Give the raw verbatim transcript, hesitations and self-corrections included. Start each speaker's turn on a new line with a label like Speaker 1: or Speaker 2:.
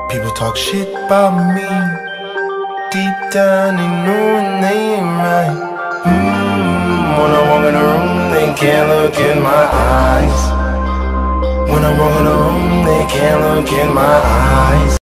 Speaker 1: People talk shit about me. Deep down they know they ain't right. mm, When I walk in the room, they can't look in my eyes. When I walk in the room, they can't look in my eyes.